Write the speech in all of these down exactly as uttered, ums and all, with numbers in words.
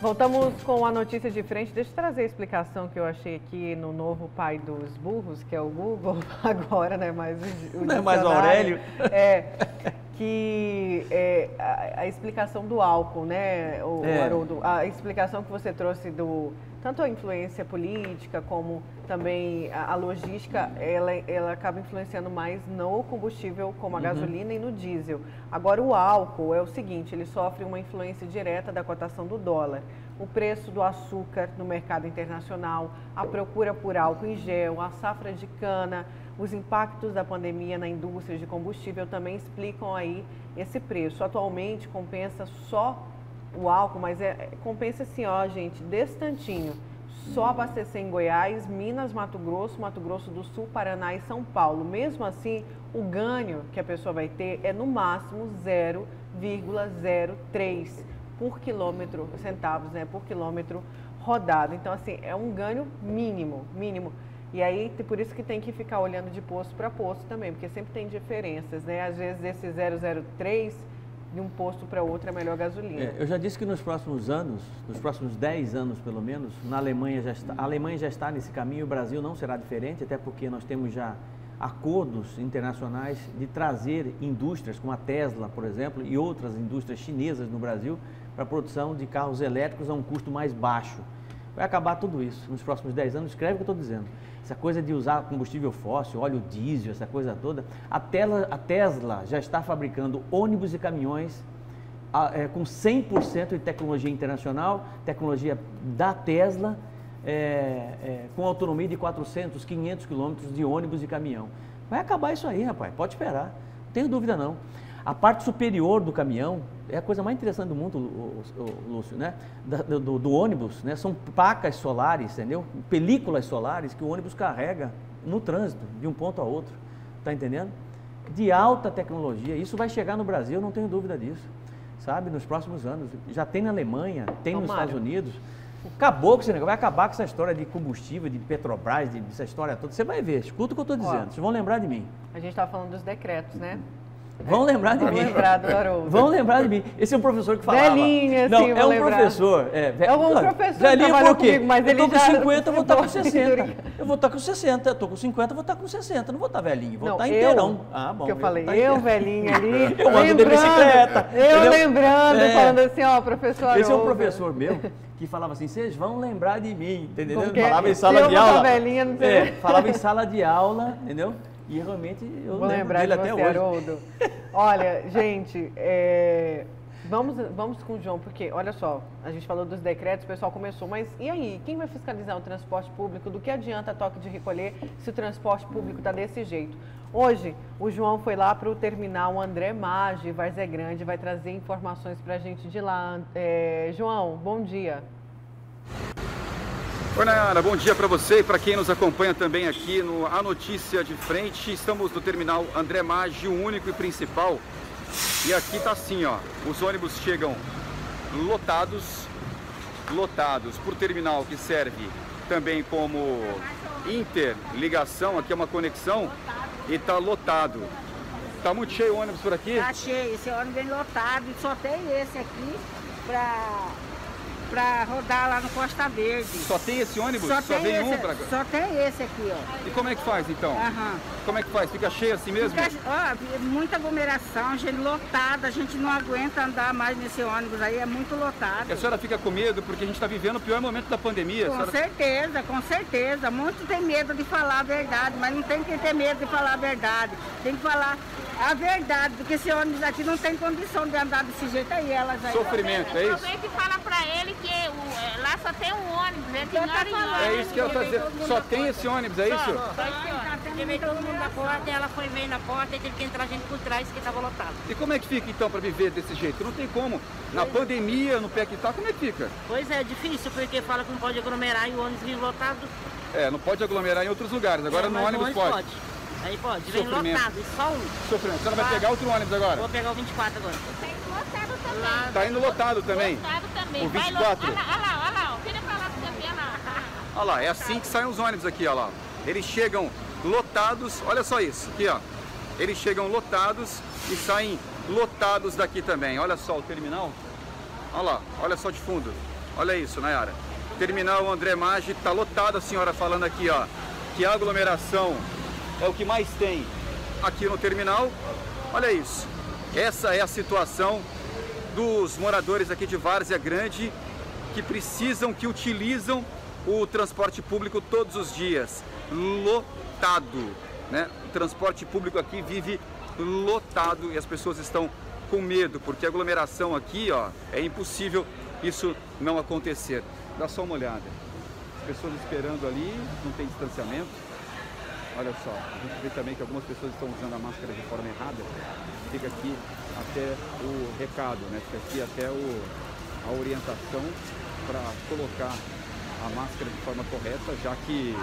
Voltamos com a notícia de frente. Deixa eu trazer a explicação que eu achei aqui no novo pai dos burros, que é o Google, agora, né? Mais o, o Não é mais o Aurélio? É, que é a, a explicação do álcool, né, o é. Haroldo? A explicação que você trouxe do... Tanto a influência política como também a, a logística, ela, ela acaba influenciando mais no combustível, como a uhum. gasolina e no diesel. Agora, o álcool é o seguinte, ele sofre uma influência direta da cotação do dólar. O preço do açúcar no mercado internacional, a procura por álcool em gel, a safra de cana, os impactos da pandemia na indústria de combustível também explicam aí esse preço. Atualmente, compensa só o álcool, mas é, compensa assim, ó, gente, desse tantinho, só abastecer em Goiás, Minas, Mato Grosso, Mato Grosso do Sul, Paraná e São Paulo. Mesmo assim, o ganho que a pessoa vai ter é no máximo zero vírgula zero três por quilômetro, centavos, né, por quilômetro rodado. Então, assim, é um ganho mínimo, mínimo. E aí, por isso que tem que ficar olhando de posto para posto também, porque sempre tem diferenças, né? Às vezes, esse zero vírgula zero três de um posto para outro é melhor gasolina. É, eu já disse que nos próximos anos, nos próximos dez anos pelo menos, na Alemanha já está, a Alemanha já está nesse caminho, o Brasil não será diferente, até porque nós temos já acordos internacionais de trazer indústrias como a Tesla, por exemplo, e outras indústrias chinesas no Brasil para a produção de carros elétricos a um custo mais baixo. Vai acabar tudo isso nos próximos dez anos, escreve o que eu estou dizendo. Essa coisa de usar combustível fóssil, óleo diesel, essa coisa toda. A Tesla, a Tesla já está fabricando ônibus e caminhões a, é, com cem por cento de tecnologia internacional, tecnologia da Tesla, é, é, com autonomia de quatrocentos, quinhentos quilômetros de ônibus e caminhão. Vai acabar isso aí, rapaz, pode esperar, não tenho dúvida não. A parte superior do caminhão é a coisa mais interessante do mundo, o, o, o, Lúcio, né? Do, do, do ônibus, né? São placas solares, entendeu? Películas solares que o ônibus carrega no trânsito, de um ponto a outro, tá entendendo? De alta tecnologia, isso vai chegar no Brasil, não tenho dúvida disso, sabe? Nos próximos anos, já tem na Alemanha, tem nos Estados Unidos. Acabou com esse negócio, vai acabar com essa história de combustível, de Petrobras, de, dessa história toda. Você vai ver, escuta o que eu estou dizendo, vocês vão lembrar de mim. A gente estava falando dos decretos, né? Vão lembrar de vão mim. Lembrar do Haroldo. Vão lembrar de mim. Esse é um professor que falava. Velhinha, não, assim, é um lembrar. professor. É, ve... é um professor velhinho por quê? Comigo, mas eu ele tô com já cinquenta, eu vou estar com sessenta. Eu vou estar com sessenta, eu tô com cinquenta, eu vou estar com sessenta. Não vou estar velhinho, vou não, estar eu, inteirão. Ah, bom. Que eu falei, eu, eu velhinho ali. eu ando de bicicleta. Eu entendeu? lembrando, é. falando assim, ó, professor Haroldo. Esse é um professor meu que falava assim, vocês vão lembrar de mim, entendeu? Porque falava em sala de aula. Velhinha, não sei. É, falava em sala de aula, entendeu? E realmente eu Vou lembro dele de até você, hoje. Haroldo. Olha, gente, é, vamos, vamos com o João, porque, olha só, a gente falou dos decretos, o pessoal começou, mas e aí? Quem vai fiscalizar o transporte público? Do que adianta toque de recolher se o transporte público está desse jeito? Hoje, o João foi lá para o terminal André Maggi, Várzea Grande, vai trazer informações para a gente de lá. É, João, bom dia. Oi, Nayara, bom dia para você e para quem nos acompanha também aqui no A Notícia de Frente. Estamos no terminal André Maggi, o único e principal. E aqui tá assim, ó, os ônibus chegam lotados, lotados por terminal que serve também como interligação, aqui é uma conexão e tá lotado. Tá muito cheio o ônibus por aqui? Tá cheio, esse ônibus vem lotado e só tem esse aqui para... para rodar lá no Costa Verde. Só tem esse ônibus? Só, só tem vem esse, um pra... Só tem esse aqui, ó. E como é que faz, então? Aham. Como é que faz? Fica cheio assim mesmo? Fica, ó, muita aglomeração, gente lotada, a gente não aguenta andar mais nesse ônibus aí, é muito lotado. E a senhora fica com medo porque a gente está vivendo o pior momento da pandemia? Com senhora... certeza, com certeza. Muitos têm medo de falar a verdade, mas não tem que ter medo de falar a verdade. Tem que falar a verdade, porque esse ônibus aqui não tem condição de andar desse jeito aí, elas aí. Sofrimento, é isso? Aproveita e fala pra ele que o, lá só tem um ônibus, ele tem nada. É isso que ela está dizendo. Só tem esse ônibus, é isso? Só esse ônibus. Porque veio todo mundo da porta, ela foi meio na porta e teve que entrar gente por trás que estava lotado. E como é que fica então para viver desse jeito? Não tem como. Na pandemia, no pé que tá, como é que fica? Pois é, difícil, porque fala que não pode aglomerar e o ônibus vem lotado. É, não pode aglomerar em outros lugares, agora é, no ônibus pode. pode. Aí pode, vem lotado, e só um. Sofrimento. Você não vai pegar outro ônibus agora? Vou pegar o vinte e quatro agora. Tá indo lotado também. Lá, tá indo lotado também? Lotado também. O vinte e quatro? Olha lá, olha lá, olha lá. Vira pra lá pra você ver, olha lá. Olha lá, é assim que saem os ônibus aqui, olha lá. Eles chegam lotados, olha só isso, aqui ó. Eles chegam lotados e saem lotados daqui também. Olha só o terminal. Olha lá, olha só de fundo. Olha isso, Nayara. Terminal André Maggi está lotado, a senhora falando aqui, ó, que a aglomeração é o que mais tem aqui no terminal. Olha isso. Essa é a situação dos moradores aqui de Várzea Grande que precisam, que utilizam o transporte público todos os dias. Lotado, né? O transporte público aqui vive lotado e as pessoas estão com medo, porque a aglomeração aqui, ó, é impossível isso não acontecer. Dá só uma olhada. As pessoas esperando ali, não tem distanciamento. Olha só, a gente vê também que algumas pessoas estão usando a máscara de forma errada. Fica aqui até o recado, né? Fica aqui até o, a orientação para colocar a máscara de forma correta, já que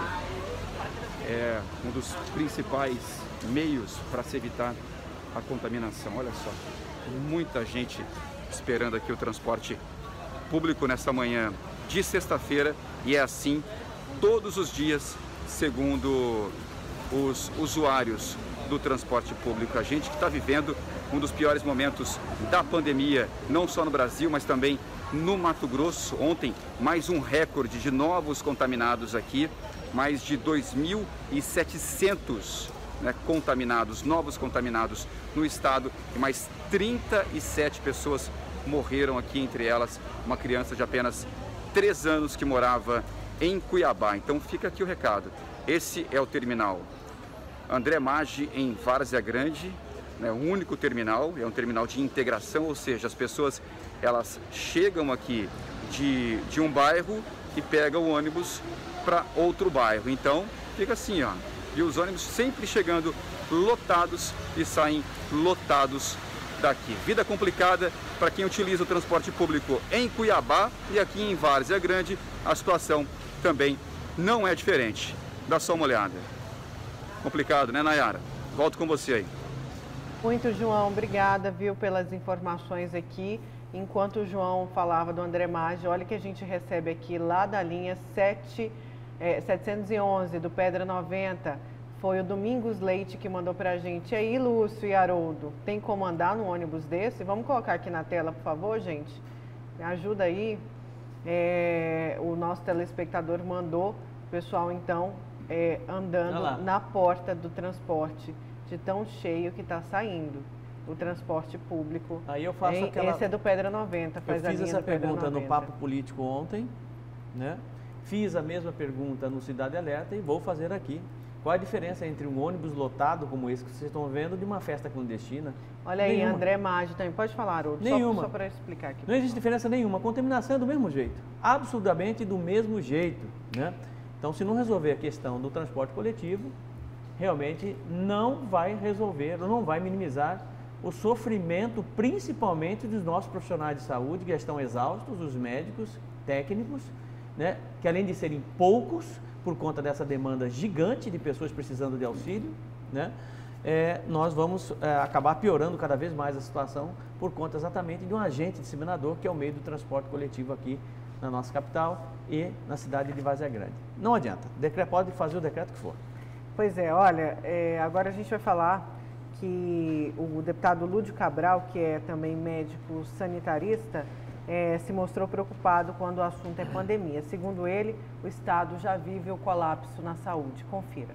é um dos principais meios para se evitar a contaminação. Olha só, muita gente esperando aqui o transporte público nessa manhã de sexta-feira, e é assim todos os dias, segundo os usuários do transporte público. A gente que está vivendo um dos piores momentos da pandemia, não só no Brasil, mas também no Mato Grosso. Ontem, mais um recorde de novos contaminados aqui, mais de dois mil e setecentos, né, contaminados, novos contaminados no estado, e mais trinta e sete pessoas morreram aqui, entre elas uma criança de apenas três anos que morava em Cuiabá. Então fica aqui o recado. Esse é o terminal André Maggi em Várzea Grande, né, o único terminal, é um terminal de integração, ou seja, as pessoas elas chegam aqui de, de um bairro e pegam o ônibus para outro bairro. Então fica assim, ó, e os ônibus sempre chegando lotados e saem lotados daqui. Vida complicada para quem utiliza o transporte público em Cuiabá, e aqui em Várzea Grande a situação também não é diferente. Dá só uma olhada. Complicado, né, Nayara? Volto com você aí. Muito, João. Obrigada, viu, pelas informações aqui. Enquanto o João falava do André Maggi, olha que a gente recebe aqui lá da linha sete, é, setecentos e onze do Pedra noventa. Foi o Domingos Leite que mandou pra gente. E aí, Lúcio e Haroldo, tem como andar num ônibus desse? Vamos colocar aqui na tela, por favor, gente? Me ajuda aí. É, o nosso telespectador mandou o pessoal, então, é, andando na porta do transporte, de tão cheio que está saindo o transporte público. Aí eu faço em, aquela... Esse é do Pedra noventa. Faz eu fiz a linha essa do Pedra pergunta noventa. no Papo Político ontem, né? Fiz a mesma pergunta no Cidade Alerta e vou fazer aqui. Qual a diferença entre um ônibus lotado como esse que vocês estão vendo de uma festa clandestina? Olha aí, nenhuma. André Maggi também. Pode falar, Haroldo. Nenhuma. Só, só para explicar aqui. Não existe diferença nenhuma. A contaminação é do mesmo jeito. Absolutamente do mesmo jeito, né? Então, se não resolver a questão do transporte coletivo, realmente não vai resolver, não vai minimizar o sofrimento, principalmente dos nossos profissionais de saúde, que já estão exaustos, os médicos, técnicos, né? Que além de serem poucos, por conta dessa demanda gigante de pessoas precisando de auxílio, né? É, nós vamos é, acabar piorando cada vez mais a situação por conta exatamente de um agente disseminador, que é o meio do transporte coletivo aqui na nossa capital e na cidade de Várzea Grande. Não adianta, o decreto pode fazer o decreto que for. Pois é, olha, é, agora a gente vai falar que o deputado Lúdio Cabral, que é também médico sanitarista, é, se mostrou preocupado quando o assunto é pandemia. Segundo ele, o Estado já vive o colapso na saúde. Confira.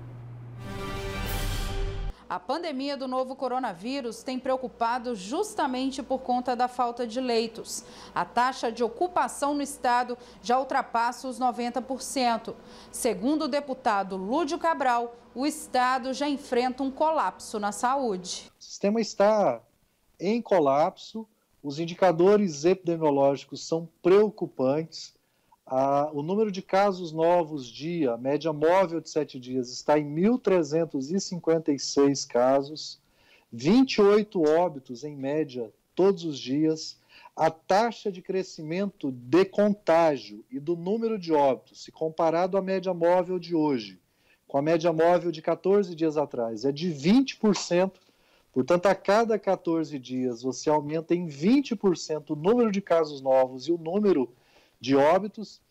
A pandemia do novo coronavírus tem preocupado justamente por conta da falta de leitos. A taxa de ocupação no estado já ultrapassa os noventa por cento. Segundo o deputado Lúdio Cabral, o estado já enfrenta um colapso na saúde. O sistema está em colapso, os indicadores epidemiológicos são preocupantes. Ah, o número de casos novos dia, a média móvel de sete dias, está em mil trezentos e cinquenta e seis casos, vinte e oito óbitos em média todos os dias. A taxa de crescimento de contágio e do número de óbitos, se comparado à média móvel de hoje, com a média móvel de quatorze dias atrás, é de vinte por cento. Portanto, a cada quatorze dias você aumenta em vinte por cento o número de casos novos e o número de óbitos,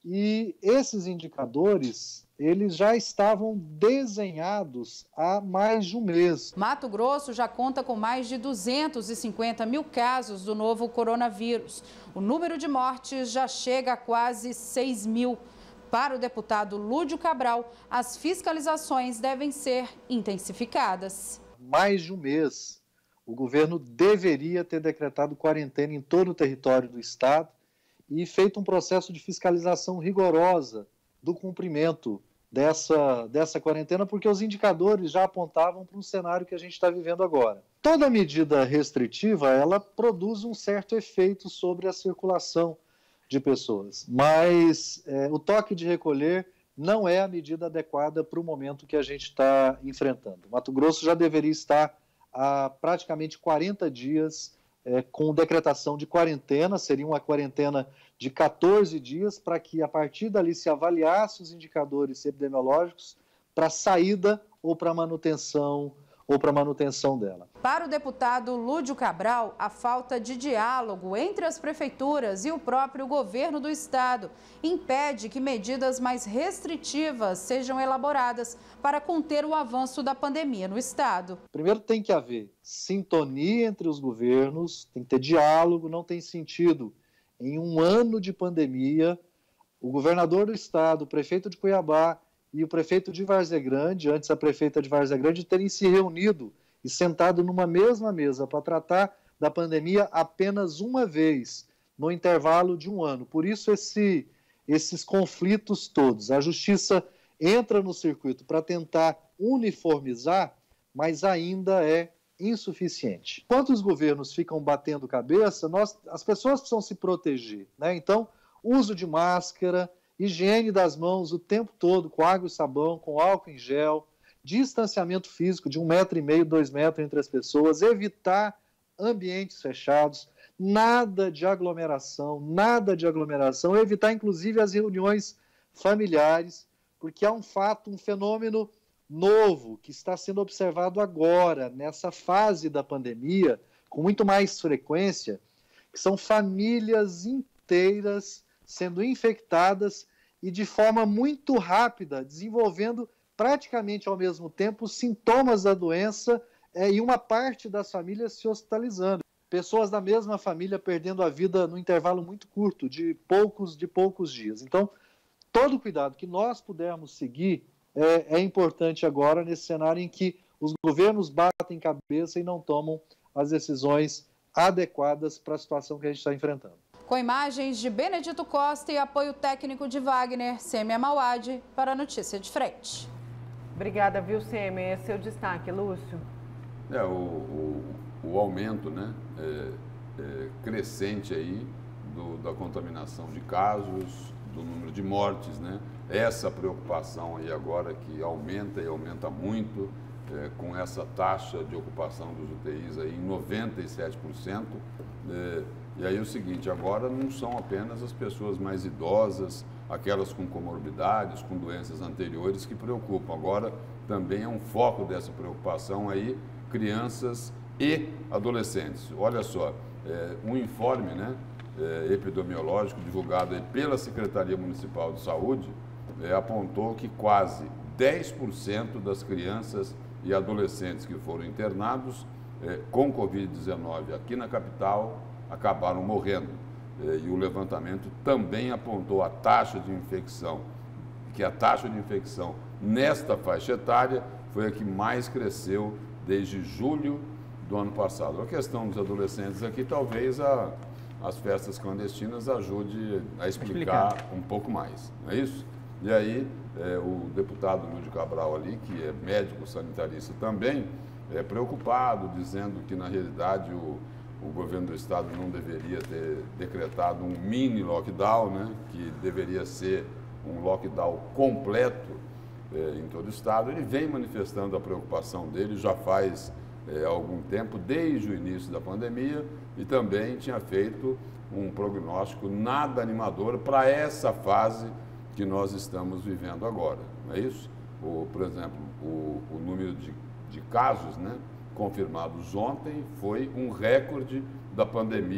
E esses indicadores, eles já estavam desenhados há mais de um mês. Mato Grosso já conta com mais de duzentos e cinquenta mil casos do novo coronavírus. O número de mortes já chega a quase seis mil. Para o deputado Lúdio Cabral, as fiscalizações devem ser intensificadas. Mais de um mês, o governo deveria ter decretado quarentena em todo o território do estado e feito um processo de fiscalização rigorosa do cumprimento dessa, dessa quarentena, porque os indicadores já apontavam para um cenário que a gente está vivendo agora. Toda medida restritiva, ela produz um certo efeito sobre a circulação de pessoas, mas é, o toque de recolher não é a medida adequada para o momento que a gente está enfrentando. Mato Grosso já deveria estar há praticamente quarenta dias é, com decretação de quarentena, seria uma quarentena de quatorze dias, para que a partir dali se avaliasse os indicadores epidemiológicos para saída ou para manutenção ou para manutenção dela. Para o deputado Lúdio Cabral, a falta de diálogo entre as prefeituras e o próprio governo do estado impede que medidas mais restritivas sejam elaboradas para conter o avanço da pandemia no estado. Primeiro tem que haver sintonia entre os governos, tem que ter diálogo, não tem sentido em um ano de pandemia o governador do estado, o prefeito de Cuiabá e o prefeito de Várzea Grande, antes a prefeita de Várzea Grande, terem se reunido e sentado numa mesma mesa para tratar da pandemia apenas uma vez, no intervalo de um ano. Por isso, esse, esses conflitos todos. A justiça entra no circuito para tentar uniformizar, mas ainda é insuficiente. Enquanto os governos ficam batendo cabeça, nós, as pessoas precisam se proteger, né? Então, uso de máscara, higiene das mãos o tempo todo, com água e sabão, com álcool em gel, distanciamento físico de um metro e meio, dois metros entre as pessoas, evitar ambientes fechados, nada de aglomeração, nada de aglomeração, evitar inclusive as reuniões familiares, porque há um fato, um fenômeno novo que está sendo observado agora, nessa fase da pandemia, com muito mais frequência, que são famílias inteiras sendo infectadas e de forma muito rápida, desenvolvendo praticamente ao mesmo tempo os sintomas da doença é, e uma parte das famílias se hospitalizando. Pessoas da mesma família perdendo a vida no intervalo muito curto, de poucos, de poucos dias. Então, todo cuidado que nós pudermos seguir é, é importante agora nesse cenário em que os governos batem cabeça e não tomam as decisões adequadas para a situação que a gente está enfrentando. Com imagens de Benedito Costa e apoio técnico de Wagner, Sêmia Mauad para a Notícia de Frente. Obrigada, viu, Sêmia? Esse é o destaque, Lúcio. É, o, o, o aumento, né, é, é, crescente aí do, da contaminação de casos, do número de mortes, né? Essa preocupação aí agora que aumenta e aumenta muito, é, com essa taxa de ocupação dos U T Is aí em noventa e sete por cento. É, E aí é o seguinte, agora não são apenas as pessoas mais idosas, aquelas com comorbidades, com doenças anteriores que preocupam. Agora também é um foco dessa preocupação aí, crianças e adolescentes. Olha só, é, um informe, né, é, epidemiológico divulgado aí pela Secretaria Municipal de Saúde é, apontou que quase dez por cento das crianças e adolescentes que foram internados é, com covid dezenove aqui na capital acabaram morrendo. E o levantamento também apontou a taxa de infecção, que a taxa de infecção nesta faixa etária foi a que mais cresceu desde julho do ano passado. A questão dos adolescentes aqui, talvez a, as festas clandestinas ajude a explicar, explicar um pouco mais, não é isso? E aí, é, o deputado Lúdio Cabral ali, que é médico sanitarista também, é preocupado, dizendo que na realidade o O governo do estado não deveria ter decretado um mini lockdown, né, que deveria ser um lockdown completo eh, em todo o estado. Ele vem manifestando a preocupação dele já faz eh, algum tempo, desde o início da pandemia, e também tinha feito um prognóstico nada animador para essa fase que nós estamos vivendo agora, não é isso? O, por exemplo, o, o número de, de casos, né, confirmados ontem foi um recorde da pandemia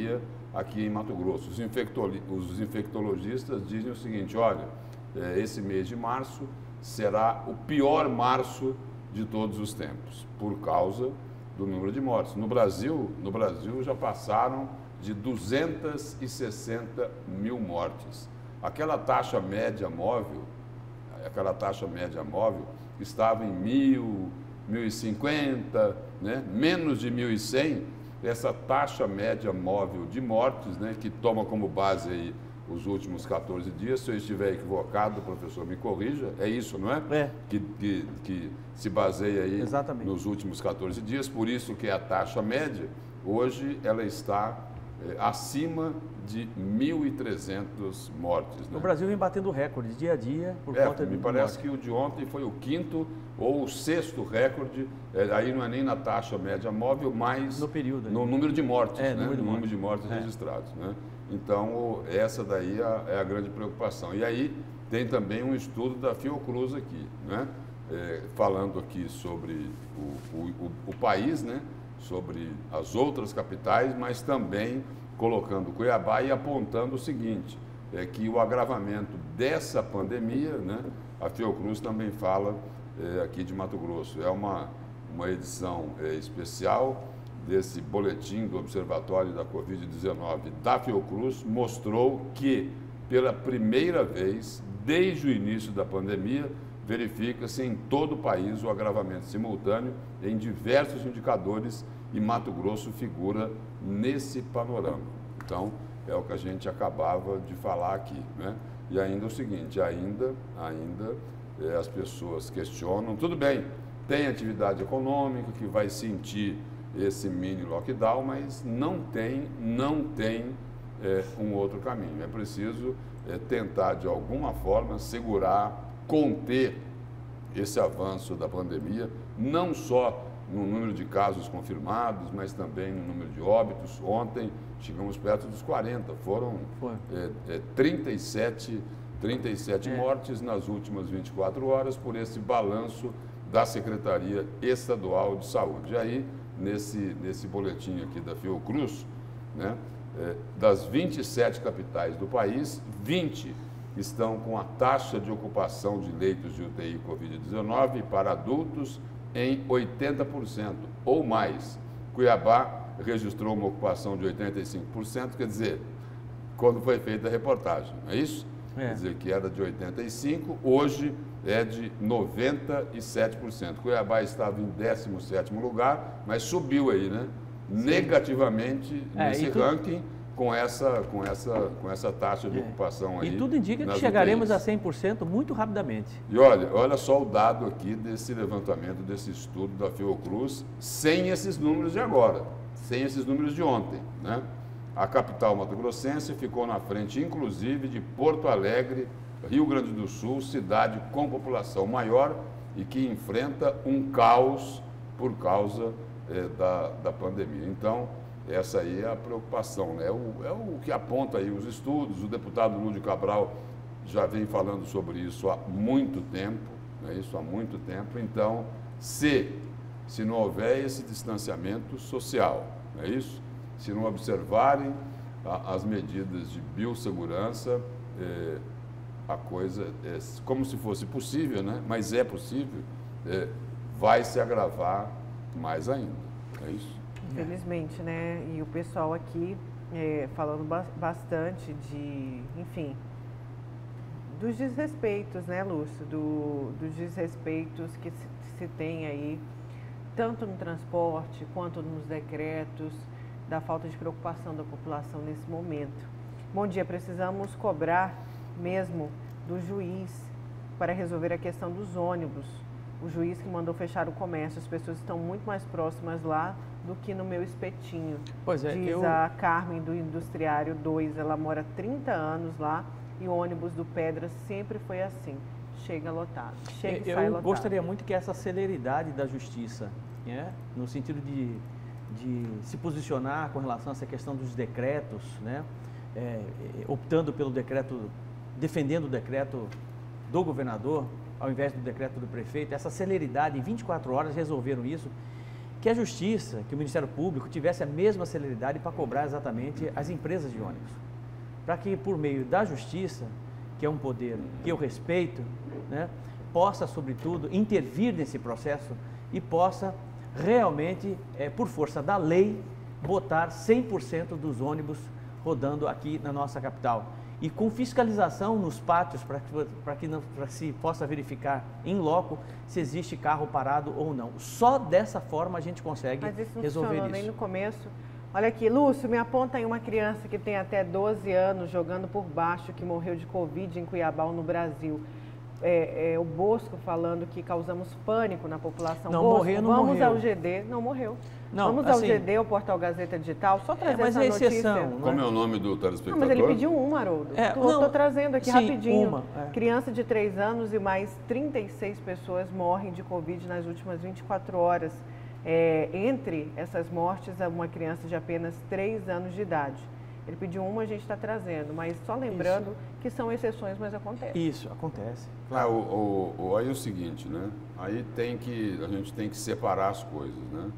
aqui em Mato Grosso. Os, infectolo, os infectologistas dizem o seguinte, olha, é, esse mês de março será o pior março de todos os tempos, por causa do número de mortes. No Brasil, no Brasil já passaram de duzentas e sessenta mil mortes. Aquela taxa média móvel, aquela taxa média móvel estava em mil, mil e cinquenta, né? Menos de mil e cem, essa taxa média móvel de mortes, né? Que toma como base aí os últimos quatorze dias, se eu estiver equivocado, o professor me corrija, é isso, não é? É. Que, que, que se baseia aí Exatamente. nos últimos quatorze dias, por isso que a taxa média, hoje, ela está é, acima de mil e trezentas mortes. Né? O Brasil vem batendo recordes dia a dia por é, conta de me parece que o de ontem foi o quinto ou o sexto recorde, é, aí não é nem na taxa média móvel, mas no período, no número de mortes, é, né? número de no mortes. número de mortes É. registrados. Né? Então, essa daí é, é a grande preocupação. E aí tem também um estudo da Fiocruz aqui, né? É, falando aqui sobre o, o, o, o país, né? Sobre as outras capitais, mas também colocando Cuiabá e apontando o seguinte, é que o agravamento dessa pandemia, né? A Fiocruz também fala é, aqui de Mato Grosso. É uma, uma edição é, especial desse boletim do Observatório da covid dezenove da Fiocruz, mostrou que, pela primeira vez, desde o início da pandemia, verifica-se em todo o país o agravamento simultâneo em diversos indicadores e Mato Grosso figura nesse panorama. Então, é o que a gente acabava de falar aqui, né? E ainda o seguinte, ainda, ainda é, as pessoas questionam, tudo bem, tem atividade econômica que vai sentir esse mini lockdown, mas não tem, não tem é, um outro caminho. É preciso é, tentar, de alguma forma, segurar, conter esse avanço da pandemia, não só no número de casos confirmados, mas também no número de óbitos. Ontem chegamos perto dos quarenta, foram é, é, trinta e sete, trinta e sete é. mortes nas últimas vinte e quatro horas por esse balanço da Secretaria Estadual de Saúde. E aí, nesse, nesse boletim aqui da Fiocruz, né, é, das vinte e sete capitais do país, vinte estão com a taxa de ocupação de leitos de U T I covid dezenove para adultos em oitenta por cento ou mais. Cuiabá registrou uma ocupação de oitenta e cinco por cento, quer dizer, quando foi feita a reportagem, não é isso? É. Quer dizer, que era de oitenta e cinco por cento, hoje é de noventa e sete por cento. Cuiabá estava em décimo sétimo lugar, mas subiu aí, né? Sim. Negativamente é, nesse tu... ranking, com essa, com, essa, com essa taxa de é. ocupação aí. E tudo indica que chegaremos U T Is. A cem por cento muito rapidamente. E olha, olha só o dado aqui desse levantamento, desse estudo da Fiocruz, sem esses números de agora, sem esses números de ontem, né? A capital mato-grossense ficou na frente, inclusive, de Porto Alegre, Rio Grande do Sul, cidade com população maior e que enfrenta um caos por causa é, da, da pandemia. Então, essa aí é a preocupação, né? É o, é o que aponta aí os estudos. O deputado Lúdio Cabral já vem falando sobre isso há muito tempo, né? Isso há muito tempo. Então, se, se não houver esse distanciamento social, não é isso? Se não observarem a, as medidas de biossegurança, é, a coisa é como se fosse possível, né? Mas é possível, é, vai se agravar mais ainda, é isso? Infelizmente, né? E o pessoal aqui é, falando ba bastante de, enfim, dos desrespeitos, né, Lúcio? Do, dos desrespeitos que se, se tem aí, tanto no transporte quanto nos decretos, da falta de preocupação da população nesse momento. Bom dia, precisamos cobrar mesmo do juiz para resolver a questão dos ônibus. O juiz que mandou fechar o comércio, as pessoas estão muito mais próximas lá do que no meu espetinho. Pois é, diz eu... a Carmen do Industriário dois, ela mora trinta anos lá e o ônibus do Pedra sempre foi assim, chega lotado, chega e eu sai Eu lotado. gostaria muito que essa celeridade da justiça, né, no sentido de, de se posicionar com relação a essa questão dos decretos, né, é, optando pelo decreto, defendendo o decreto do governador, ao invés do decreto do prefeito, essa celeridade, em vinte e quatro horas resolveram isso. que a Justiça, que o Ministério Público tivesse a mesma celeridade para cobrar exatamente as empresas de ônibus. Para que, por meio da Justiça, que é um poder que eu respeito, né, possa, sobretudo, intervir nesse processo e possa realmente, é, por força da lei, botar cem por cento dos ônibus rodando aqui na nossa capital. E com fiscalização nos pátios, para que, para que não, para se possa verificar em loco se existe carro parado ou não. Só dessa forma a gente consegue Mas isso não resolver funcionou isso. nem no começo. Olha aqui, Lúcio, me aponta aí uma criança que tem até doze anos jogando por baixo, que morreu de Covid em Cuiabá ou no Brasil. É, é, o Bosco falando que causamos pânico na população. Não, Bosco, morrer não vamos morreu. ao G D, não morreu. Não, vamos assim, ao G D, o Portal Gazeta Digital, só trazer é, mas essa é exceção, notícia. não Como é o nome do telespectador? Não, mas ele pediu um, Haroldo. É, Estou trazendo aqui sim, rapidinho. uma, é. Criança de três anos e mais trinta e seis pessoas morrem de Covid nas últimas vinte e quatro horas. É, entre essas mortes, uma criança de apenas três anos de idade. Ele pediu uma, a gente está trazendo, mas só lembrando Isso. que são exceções, mas acontece. Isso, acontece. Claro. É, o, o, o, aí é o seguinte, né? Aí tem que, a gente tem que separar as coisas, né?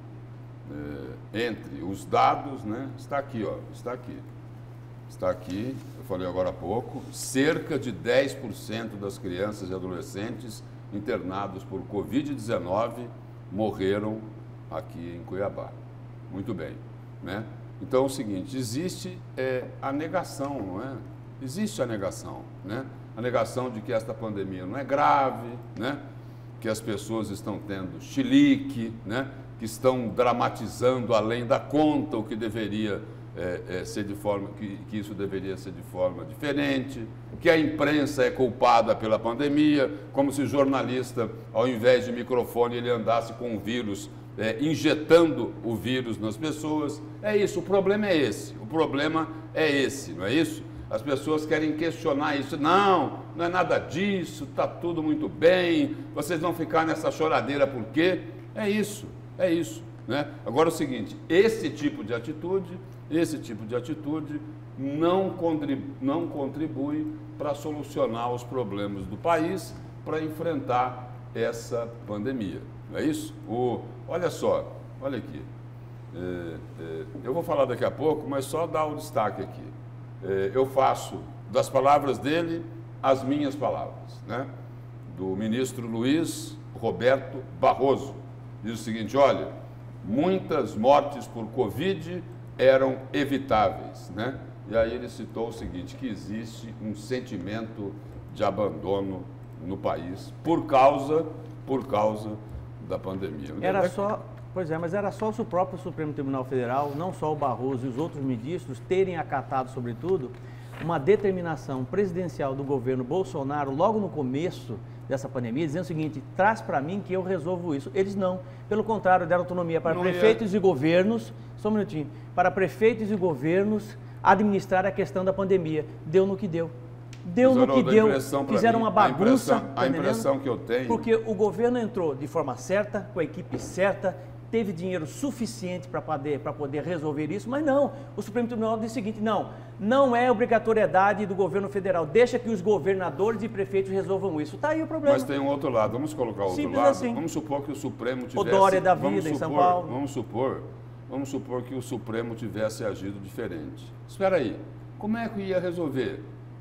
É, entre os dados, né? Está aqui, ó, está aqui. Está aqui, eu falei agora há pouco, cerca de dez por cento das crianças e adolescentes internados por Covid dezenove morreram aqui em Cuiabá. Muito bem, né? Então é o seguinte, existe é, a negação, não é? Existe a negação, né? A negação de que esta pandemia não é grave, né? Que as pessoas estão tendo chilique, né? Que estão dramatizando além da conta o que deveria é, é, ser de forma, que, que isso deveria ser de forma diferente, que a imprensa é culpada pela pandemia, como se o jornalista, ao invés de microfone, ele andasse com o vírus, é, injetando o vírus nas pessoas. É isso, o problema é esse, o problema é esse, não é isso? As pessoas querem questionar isso. Não, não é nada disso, está tudo muito bem, vocês vão ficar nessa choradeira por quê? É isso, é isso, né? Agora é o seguinte, esse tipo de atitude, esse tipo de atitude não contribui, não contribui para solucionar os problemas do país, para enfrentar essa pandemia, não é isso? O, olha só, olha aqui, é, é, eu vou falar daqui a pouco, mas só dar um destaque aqui. É, eu faço das palavras dele as minhas palavras, né? Do ministro Luiz Roberto Barroso. Diz o seguinte, olha, muitas mortes por Covid eram evitáveis, né? E aí ele citou o seguinte, que existe um sentimento de abandono no país por causa, por causa da pandemia. Era só, pois é, mas era só o próprio Supremo Tribunal Federal, não só o Barroso e os outros ministros, terem acatado, sobretudo, uma determinação presidencial do governo Bolsonaro logo no começo dessa pandemia, dizendo o seguinte, traz para mim que eu resolvo isso. Eles não, pelo contrário, deram autonomia para não prefeitos ia... e governos, só um minutinho, para prefeitos e governos administrar a questão da pandemia. Deu no que deu. Deu no que deu, fizeram uma bagunça. A impressão, a impressão que eu tenho... Porque o governo entrou de forma certa, com a equipe certa, teve dinheiro suficiente para poder, para poder resolver isso, mas não, o Supremo Tribunal diz o seguinte, não, não é obrigatoriedade do governo federal, deixa que os governadores e prefeitos resolvam isso. Está aí o problema. Mas tem um outro lado, vamos colocar o outro Simples lado, assim. Vamos supor que o Supremo tivesse... O Dória da vida vamos em supor, São Paulo. Vamos supor, vamos supor que o Supremo tivesse agido diferente. Espera aí, como é que ia resolver?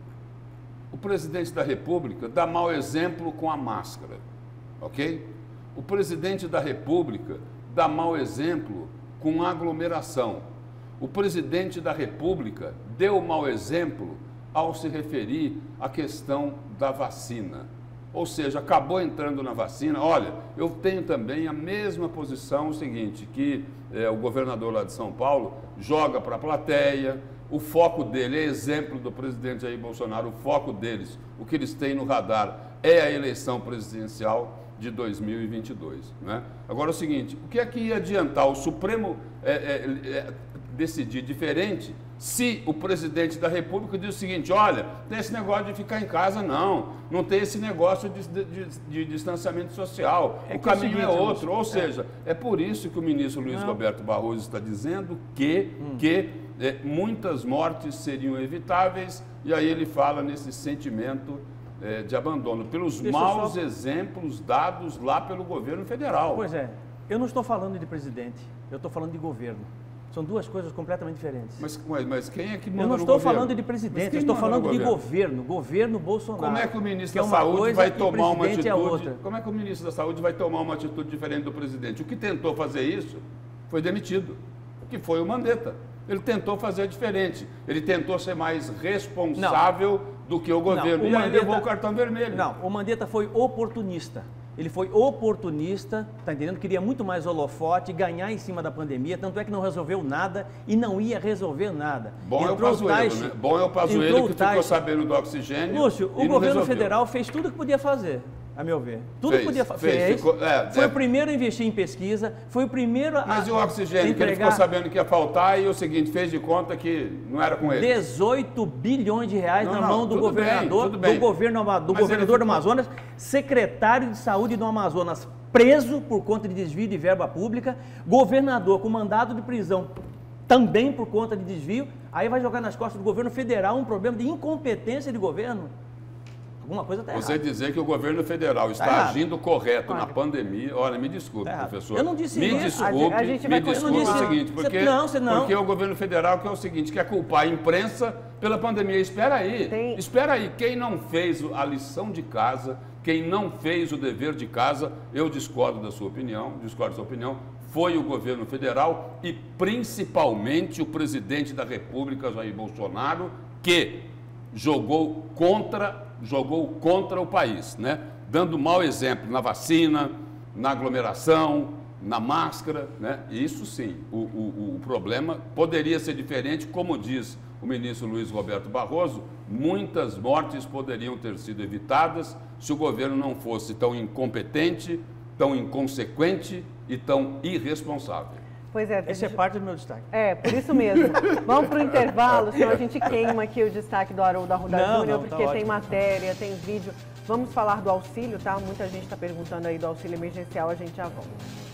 O presidente da República dá mau exemplo com a máscara, ok? O presidente da República dá mau exemplo com aglomeração. O presidente da República deu mau exemplo ao se referir à questão da vacina. Ou seja, acabou entrando na vacina. Olha, eu tenho também a mesma posição, o seguinte, que é, o governador lá de São Paulo joga para a plateia, o foco dele é exemplo do presidente Jair Bolsonaro, o foco deles, o que eles têm no radar é a eleição presidencial de dois mil e vinte e dois. Né? Agora é o seguinte, o que é que ia adiantar o Supremo é, é, é, decidir diferente se o presidente da República diz o seguinte, olha, tem esse negócio de ficar em casa, não, não tem esse negócio de, de, de, de distanciamento social, é o caminho é, o seguinte, é outro, ou seja, é. é por isso que o ministro Luiz não. Roberto Barroso está dizendo que, hum. que é, muitas mortes seriam evitáveis, e aí ele fala nesse sentimento é, de abandono, pelos Deixa maus só... exemplos dados lá pelo governo federal. Pois é. Eu não estou falando de presidente, eu estou falando de governo. São duas coisas completamente diferentes. Mas, mas, mas quem é que manda Eu não no estou governo? falando de presidente, eu estou falando de governo, governo Bolsonaro. Como é que o ministro que é da uma Saúde coisa vai e tomar uma presidente é atitude? outra. Como é que o ministro da Saúde vai tomar uma atitude diferente do presidente? O que tentou fazer isso foi demitido, que foi o Mandetta. Ele tentou fazer diferente. Ele tentou ser mais responsável não. do que o governo. Não, o e Mandetta, aí levou o cartão vermelho. Não, o Mandetta foi oportunista. Ele foi oportunista, tá entendendo? Queria muito mais holofote, ganhar em cima da pandemia, tanto é que não resolveu nada e não ia resolver nada. Bom é o Pazuello, né? Bom é o Pazuello que ficou sabendo do oxigênio. Lúcio, o governo federal fez tudo o que podia fazer, a meu ver. Tudo fez, que podia fazer. Fez, fez. Ficou, é, foi é. o primeiro a investir em pesquisa, foi o primeiro a. Mas e o oxigênio, entregar... que ele ficou sabendo que ia faltar e o seguinte, fez de conta que não era com ele. dezoito bilhões de reais não, na mão não, do governador, bem, bem. do, governo, do governador do Amazonas, secretário de saúde do Amazonas preso por conta de desvio de verba pública, governador com mandado de prisão também por conta de desvio, aí vai jogar nas costas do governo federal um problema de incompetência de governo. Alguma coisa está errada. Você dizer que o governo federal está tá agindo correto claro. na pandemia, olha, me desculpe, tá professor. Eu não disse me isso. Desculpe, a gente, a me desculpe disse, o seguinte, porque, você, não, você não. porque o governo federal quer o seguinte, quer culpar a imprensa pela pandemia. Espera aí, Tem... espera aí. Quem não fez a lição de casa, quem não fez o dever de casa, eu discordo da sua opinião, discordo da sua opinião, foi o governo federal e principalmente o presidente da República, Jair Bolsonaro, que jogou contra, jogou contra o país, né? Dando mau exemplo na vacina, na aglomeração, na máscara, né? Isso sim, o, o, o problema poderia ser diferente, como diz o ministro Luiz Roberto Barroso, muitas mortes poderiam ter sido evitadas se o governo não fosse tão incompetente, tão inconsequente e tão irresponsável. Pois é. Esse gente... é parte do meu destaque. É, por isso mesmo. Vamos para o intervalo, senão a gente queima aqui o destaque do Haroldo Arruda Júnior, porque tá tem ótimo. matéria, tem vídeo. Vamos falar do auxílio, tá? Muita gente está perguntando aí do auxílio emergencial, a gente já volta.